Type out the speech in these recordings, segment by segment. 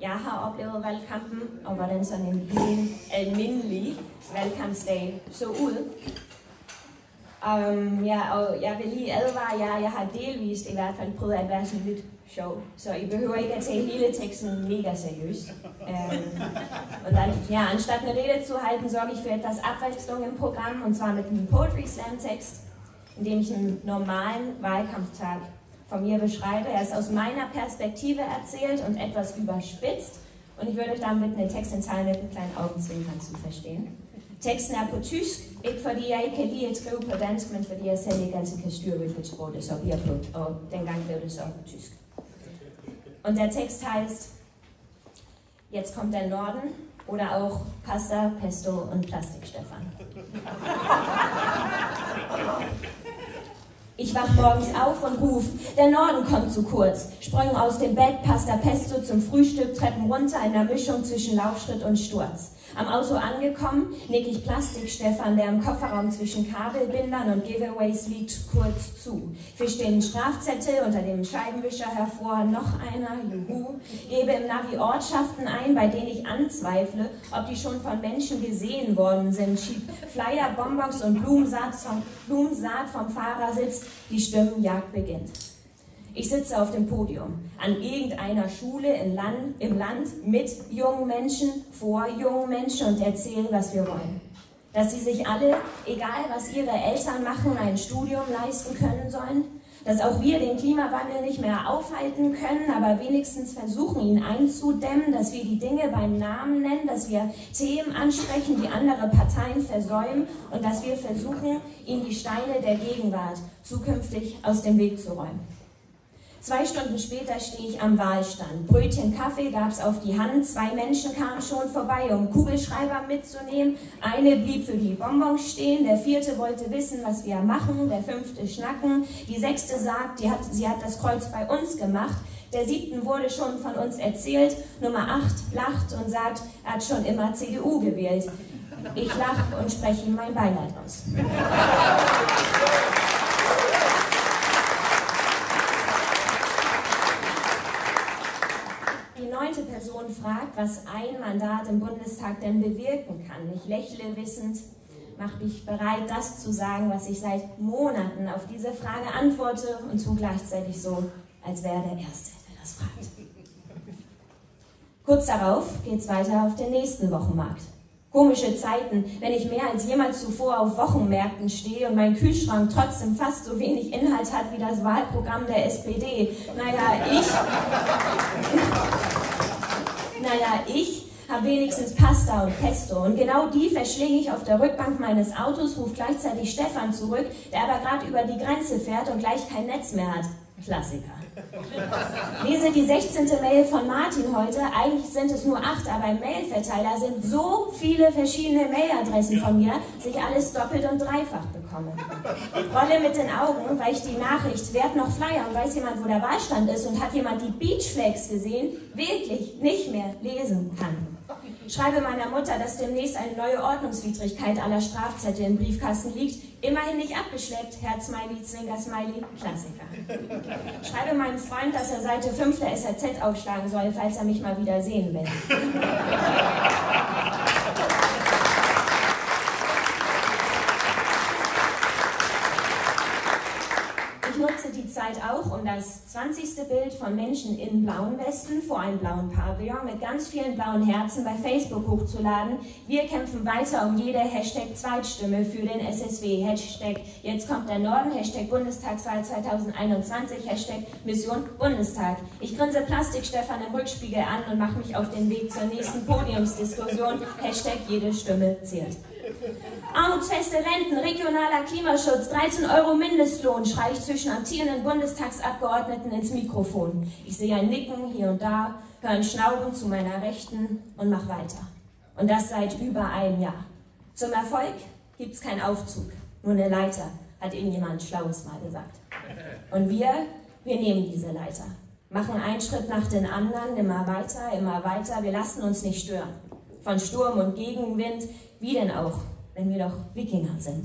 Jeg har oplevet valgkampen, og hvordan sådan en almindelig valgkampsdag så ud. Og jeg vil lige advare jer, jeg har delvist i hvert fald prøvet at være sådan lidt sjov, så I behöver ikke at tage hele teksten mega seriös. Und dann, ja, anstatt eine Rede zu halten, sorge ich für etwas Abwechslung im Programm, und zwar mit einem Poetry Slam Text, in dem ich einen normalen Wahlkampftag von mir beschreibe. Er ist aus meiner Perspektive erzählt und etwas überspitzt, und ich würde euch damit den Tekst indtale mit einem kleinen Augenzwinkern zu verstehen. Teksten er på tysk, ikke fordi jeg ikke kan lide at skrive på dansk, men fordi jeg selv ikke altid kan styre, hvilket sprog det så bliver på, og dengang blev det så på tysk. Und der Text heißt, jetzt kommt der Norden, oder auch Pasta, Pesto und Plastik-Stefan. Ich wach morgens auf und ruf, der Norden kommt zu kurz. Sprung aus dem Bett, Pasta Pesto zum Frühstück, Treppen runter in der Mischung zwischen Laufschritt und Sturz. Am Auto angekommen, nick ich Plastik-Stefan, der im Kofferraum zwischen Kabelbindern und Giveaways liegt, kurz zu. Fisch den Strafzettel unter dem Scheibenwischer hervor, noch einer, juhu. Gebe im Navi Ortschaften ein, bei denen ich anzweifle, ob die schon von Menschen gesehen worden sind. Schieb Flyer, Bonbons und Blumensaat vom Fahrersitz, die Stimmenjagd beginnt. Ich sitze auf dem Podium, an irgendeiner Schule im Land mit jungen Menschen, vor jungen Menschen, und erzähle, was wir wollen. Dass sie sich alle, egal was ihre Eltern machen, ein Studium leisten können sollen. Dass auch wir den Klimawandel nicht mehr aufhalten können, aber wenigstens versuchen, ihn einzudämmen. Dass wir die Dinge beim Namen nennen, dass wir Themen ansprechen, die andere Parteien versäumen, und dass wir versuchen, ihnen die Steine der Gegenwart zukünftig aus dem Weg zu räumen. 2 Stunden später stehe ich am Wahlstand. Brötchen, Kaffee gab's auf die Hand. 2 Menschen kamen schon vorbei, um Kugelschreiber mitzunehmen. Eine blieb für die Bonbons stehen. Der 4. wollte wissen, was wir machen. Der 5. schnacken. Die 6. sagt, sie hat das Kreuz bei uns gemacht. Der 7. wurde schon von uns erzählt. Nummer 8 lacht und sagt, er hat schon immer CDU gewählt. Ich lache und spreche ihm mein Beileid aus. Die 9. Person fragt, was ein Mandat im Bundestag denn bewirken kann. Ich lächle wissend, mache mich bereit, das zu sagen, was ich seit Monaten auf diese Frage antworte, und tue gleichzeitig so, als wäre der Erste, der das fragt. Kurz darauf geht's weiter auf den nächsten Wochenmarkt. Komische Zeiten, wenn ich mehr als jemals zuvor auf Wochenmärkten stehe und mein Kühlschrank trotzdem fast so wenig Inhalt hat wie das Wahlprogramm der SPD. Ich habe wenigstens Pasta und Pesto, und genau die verschlinge ich auf der Rückbank meines Autos, ruft gleichzeitig Stefan zurück, der aber gerade über die Grenze fährt und gleich kein Netz mehr hat. Klassiker. Lese die 16. Mail von Martin heute. Eigentlich sind es nur 8, aber im Mailverteiler sind so viele verschiedene Mailadressen von mir, dass ich alles doppelt und dreifach bekomme. Rolle mit den Augen, weil ich die Nachricht, wer hat noch Flyer und weiß jemand, wo der Wahlstand ist, und hat jemand die Beachflags gesehen, wirklich nicht mehr lesen kann. Schreibe meiner Mutter, dass demnächst eine neue Ordnungswidrigkeit aller Strafzettel im Briefkasten liegt. Immerhin nicht abgeschleppt, Herz-Smiley, Zwinker-Smiley, Klassiker. Schreibe meinem Freund, dass er Seite 5 der SRZ aufschlagen soll, falls er mich mal wieder sehen will. Ich nutze die Zeit auch, um das 20. Bild von Menschen in blauen Westen vor einem blauen Pavillon mit ganz vielen blauen Herzen bei Facebook hochzuladen. Wir kämpfen weiter um jede #Zweitstimme für den SSW, #Jetzt kommt der Norden, #Bundestagswahl 2021, #Mission Bundestag. Ich grinse Plastik-Stefan im Rückspiegel an und mache mich auf den Weg zur nächsten Podiumsdiskussion, #Jede Stimme zählt. Armutsfeste Renten, regionaler Klimaschutz, 13 € Mindestlohn, schreie ich zwischen amtierenden Bundestagsabgeordneten ins Mikrofon. Ich sehe ein Nicken hier und da, höre ein Schnauben zu meiner Rechten und mach weiter. Und das seit über einem Jahr. Zum Erfolg gibt's keinen Aufzug, nur eine Leiter, hat irgendjemand Schlaues mal gesagt. Und wir nehmen diese Leiter, machen einen Schritt nach den anderen, immer weiter, wir lassen uns nicht stören. Von Sturm und Gegenwind, wie denn auch, wenn wir doch Wikinger sind.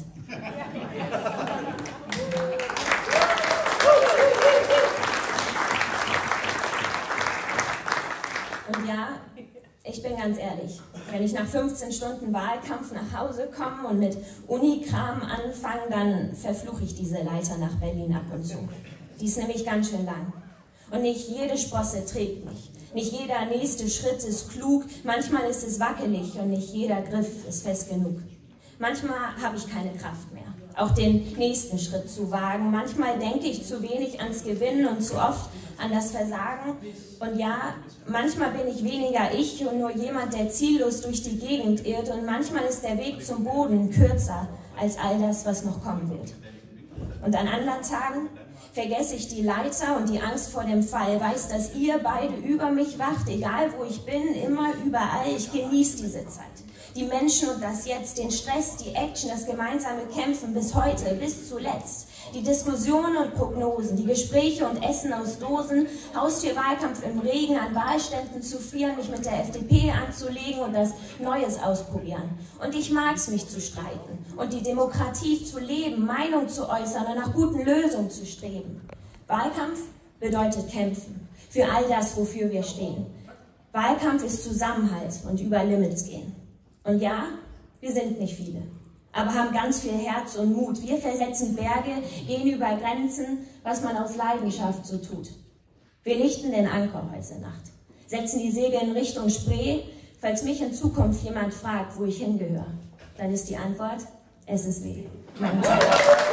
Und ja, ich bin ganz ehrlich, wenn ich nach 15 Stunden Wahlkampf nach Hause komme und mit Unikram anfange, dann verfluche ich diese Leiter nach Berlin ab und zu. Die ist nämlich ganz schön lang. Und nicht jede Sprosse trägt mich. Nicht jeder nächste Schritt ist klug, manchmal ist es wackelig und nicht jeder Griff ist fest genug. Manchmal habe ich keine Kraft mehr, auch den nächsten Schritt zu wagen. Manchmal denke ich zu wenig ans Gewinnen und zu oft an das Versagen. Und ja, manchmal bin ich weniger ich und nur jemand, der ziellos durch die Gegend irrt. Und manchmal ist der Weg zum Boden kürzer als all das, was noch kommen wird. Und an anderen Tagen vergesse ich die Leiter und die Angst vor dem Fall, weiß, dass ihr beide über mich wacht, egal wo ich bin, immer, überall. Ich genieße diese Zeit. Die Menschen und das Jetzt, den Stress, die Action, das gemeinsame Kämpfen bis heute, bis zuletzt. Die Diskussionen und Prognosen, die Gespräche und Essen aus Dosen, Haustürwahlkampf im Regen, an Wahlständen zu frieren, mich mit der FDP anzulegen und das Neues ausprobieren. Und ich mag's, mich zu streiten und die Demokratie zu leben, Meinung zu äußern und nach guten Lösungen zu streben. Wahlkampf bedeutet kämpfen, für all das, wofür wir stehen. Wahlkampf ist Zusammenhalt und über Limits gehen. Und ja, wir sind nicht viele, aber haben ganz viel Herz und Mut. Wir versetzen Berge, gehen über Grenzen, was man aus Leidenschaft so tut. Wir lichten den Anker heute Nacht, setzen die Segel in Richtung Spree. Falls mich in Zukunft jemand fragt, wo ich hingehöre, dann ist die Antwort, es ist weh.